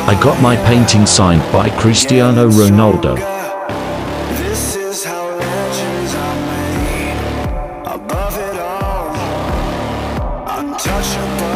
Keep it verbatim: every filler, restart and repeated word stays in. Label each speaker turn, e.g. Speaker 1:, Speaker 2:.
Speaker 1: I got my painting signed by Cristiano Ronaldo.
Speaker 2: This is how legends are made. Above it all, untouchable.